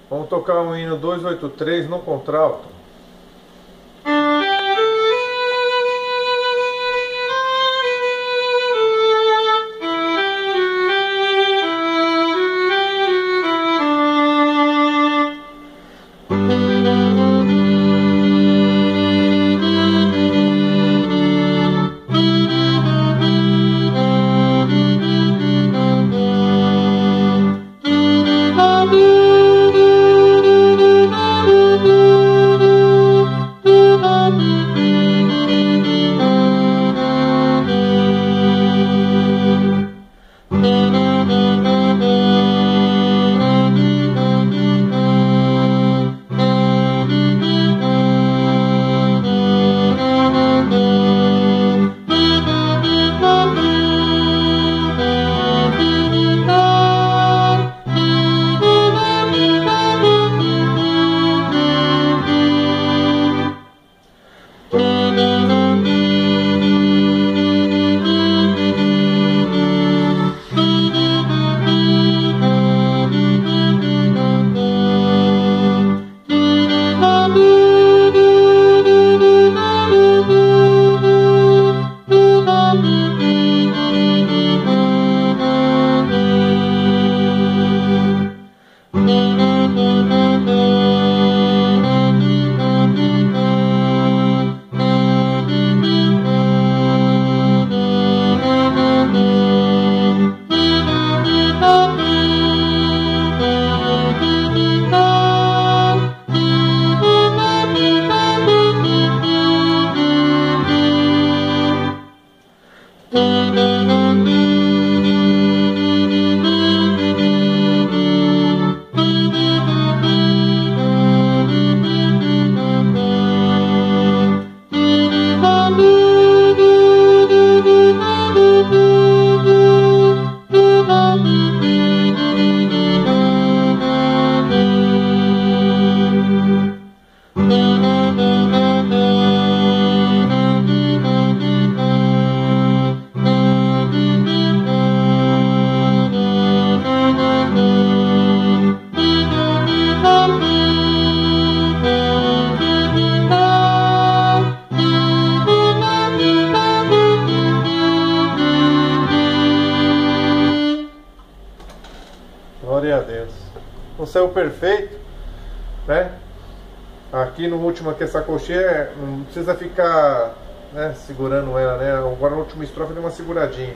Vamos tocar um hino 283 no contralto. Glória a Deus. Não saiu perfeito, né? Aqui no último, aqui essa coxinha, não precisa ficar, né, segurando ela, né? Agora no último estrofe deu uma seguradinha.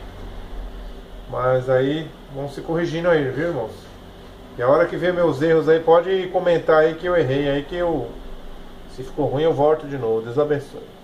Mas aí, vamos se corrigindo aí, viu, irmãos? E a hora que ver meus erros aí, pode comentar aí que eu errei aí, que eu... Se ficou ruim eu volto de novo. Deus abençoe.